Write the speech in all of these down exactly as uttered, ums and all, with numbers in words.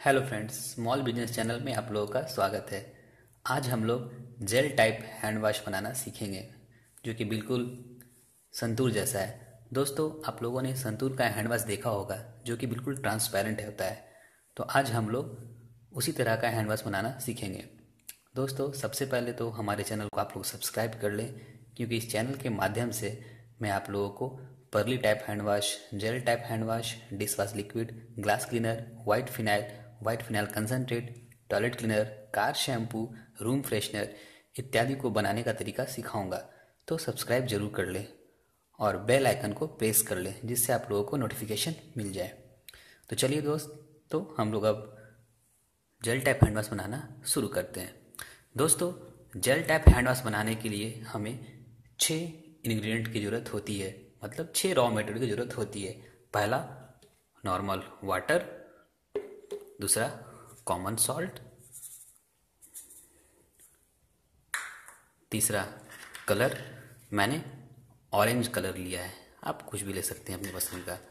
Hello friends, small business channel में आप लोगों का स्वागत है। आज हम लोग जेल टाइप हैंड वॉश बनाना सीखेंगे जो कि बिल्कुल संतूर जैसा है। दोस्तों, आप लोगों ने संतूर का हैंड वॉश देखा होगा जो कि बिल्कुल ट्रांसपेरेंट होता है। तो आज हम लोग उसी तरह का हैंड वॉश बनाना सीखेंगे। दोस्तों, सबसे पहले तो हमारे चैनल को आप लोग सब्सक्राइब कर लें, क्योंकि इस चैनल के माध्यम से मैं आप लोगों को pearly type hand wash, gel type hand wash, dish wash liquid, glass cleaner, white phenyl, white phenyl concentrate, toilet cleaner, car shampoo, room freshener इत्यादि को बनाने का तरीका सिखाऊंगा। तो सब्सक्राइब जरूर कर लें और बेल आइकन को प्रेस कर लें, जिससे आप लोगों को नोटिफिकेशन मिल जाए। तो चलिए दोस्त, तो हम लोग अब जेल टाइप हैंड वॉश बनाना शुरू करते हैं। दोस्तों, जेल टाइप हैंड वॉश बनाने के लिए हमें छः इंग्रेडिएंट की ज़रूरत होती है, मतलब छः रॉ मटेरियल की ज़रूरत होती है। पहला नॉर्मल वाटर, दूसरा कॉमन सॉल्ट, तीसरा कलर, मैंने ऑरेंज कलर लिया है, आप कुछ भी ले सकते हैं अपनी पसंद का।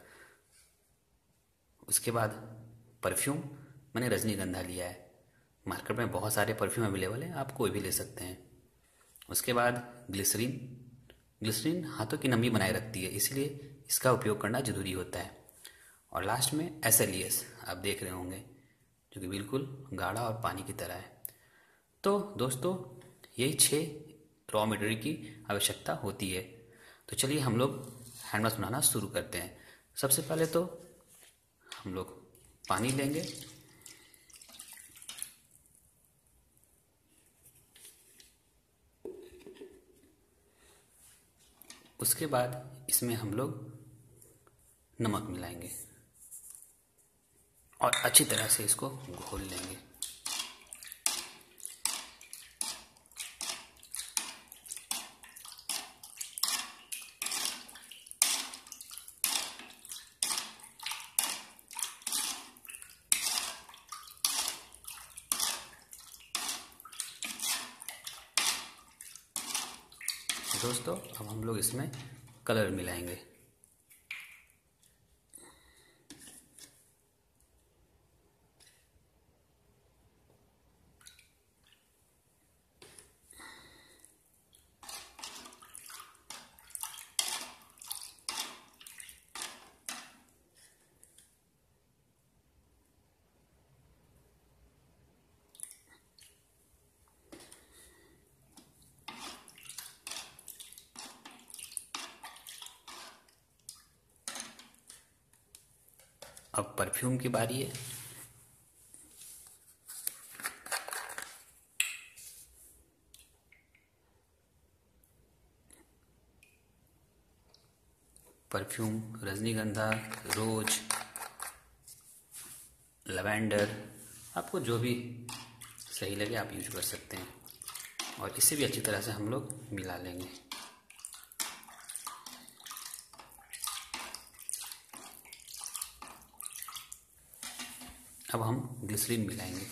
उसके बाद परफ्यूम, मैंने रजनीगंधा लिया है। मार्केट में बहुत सारे परफ्यूम अवेलेबल हैं, आप कोई भी ले सकते हैं। उसके बाद ग्लिसरीन, ग्लिसरीन हाथों की नमी बनाए रखती है, इसलिए इसका उपयोग करना जरूरी होता है। और लास्ट में एस एल ई एस, आप देख रहे होंगे, जो कि बिल्कुल गाढ़ा और पानी की तरह है। तो दोस्तों, यही छः रॉ मटेरियल की आवश्यकता होती है। तो चलिए हम लोग हैंड वॉश बनाना शुरू करते हैं। सबसे पहले तो हम लोग पानी लेंगे, उसके बाद इसमें हम लोग नमक मिलाएंगे और अच्छी तरह से इसको घोल लेंगे। दोस्तों, अब हम लोग इसमें कलर मिलाएंगे। अब परफ्यूम की बारी है। परफ्यूम रजनीगंधा, रोज, लवेंडर, आपको जो भी सही लगे आप यूज कर सकते हैं। और इसे भी अच्छी तरह से हम लोग मिला लेंगे। अब हम ग्लिसरीन मिलाएंगे।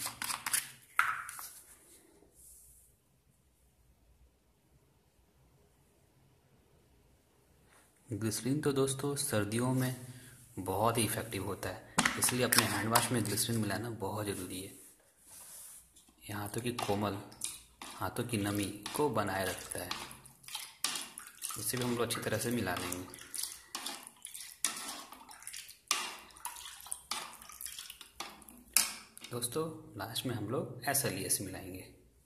ग्लिसरीन तो दोस्तों सर्दियों में बहुत ही इफ़ेक्टिव होता है, इसलिए अपने हैंड वॉश में ग्लिसरीन मिलाना बहुत ज़रूरी है। यह हाथों की कोमल, हाथों की नमी को बनाए रखता है। इसे भी हम लोग अच्छी तरह से मिला लेंगे। दोस्तों, लास्ट में हम लोग एस एल ई एस मिलाएंगे।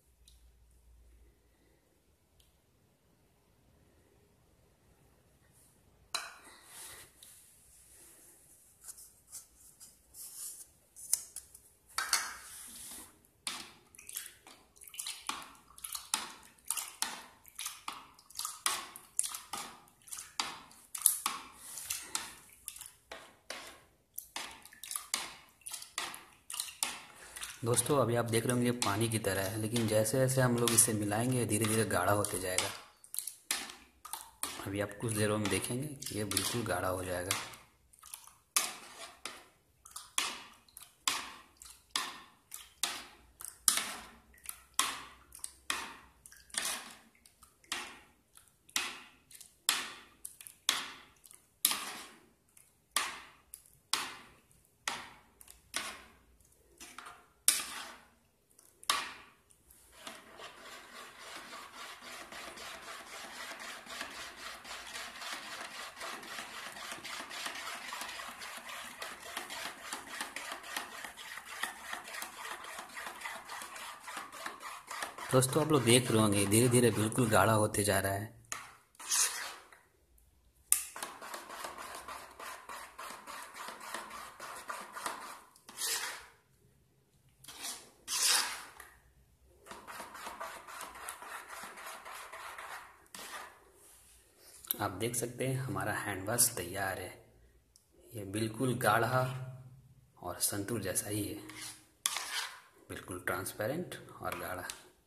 दोस्तों, अभी आप देख रहे होंगे पानी की तरह है, लेकिन जैसे जैसे हम लोग इसे मिलाएंगे धीरे धीरे गाढ़ा होते जाएगा। अभी आप कुछ देरों में देखेंगे ये बिल्कुल गाढ़ा हो जाएगा। दोस्तों आप लोग देख रहे होंगे धीरे धीरे बिल्कुल गाढ़ा होते जा रहा है। आप देख सकते हैं हमारा हैंड वॉश तैयार है। ये बिल्कुल गाढ़ा और संतूर जैसा ही है, बिल्कुल ट्रांसपेरेंट और गाढ़ा।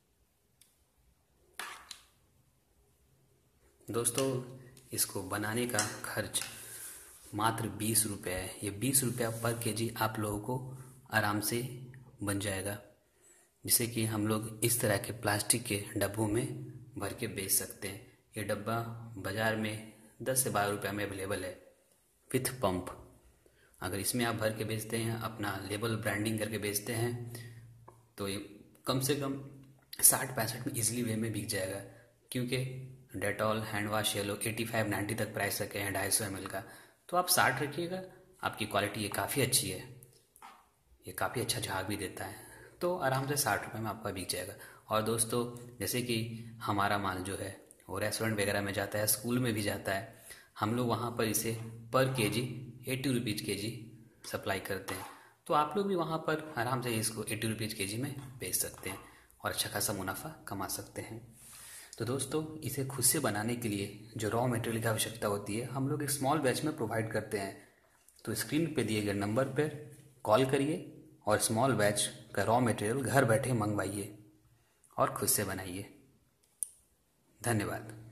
दोस्तों इसको बनाने का खर्च मात्र बीस रुपये है। ये बीस रुपया पर केजी आप लोगों को आराम से बन जाएगा, जिसे कि हम लोग इस तरह के प्लास्टिक के डब्बों में भर के बेच सकते हैं। ये डब्बा बाज़ार में दस से बारह रुपये में अवेलेबल है विथ पंप। अगर इसमें आप भर के बेचते हैं, अपना लेबल ब्रांडिंग करके बेचते हैं, तो ये कम से कम साठ पैंसठ में इजीली वे में बिक जाएगा। क्योंकि डेटॉल हैंड वॉश ये लोग एटी फाइव नाइन्टी तक प्राइस रखे हैं ढाई सौ एम एल का, तो आप साठ रखिएगा। आपकी क्वालिटी ये काफ़ी अच्छी है, ये काफ़ी अच्छा झाग भी देता है, तो आराम से साठ रुपये में आपका बिक जाएगा। और दोस्तों जैसे कि हमारा माल जो है वो रेस्टोरेंट वगैरह में जाता है, स्कूल में भी जाता है, हम लोग वहाँ पर इसे पर केजी एट्टी रुपीज़ के जी सप्लाई करते हैं। तो आप लोग भी वहाँ पर आराम से इसको एट्टी रुपीज़ के जी में बेच सकते हैं और अच्छा खासा मुनाफा कमा सकते हैं। तो दोस्तों इसे खुद से बनाने के लिए जो रॉ मटेरियल की आवश्यकता होती है, हम लोग एक स्मॉल बैच में प्रोवाइड करते हैं। तो स्क्रीन पे दिए गए नंबर पर कॉल करिए और स्मॉल बैच का रॉ मटेरियल घर बैठे मंगवाइए और खुद से बनाइए। धन्यवाद।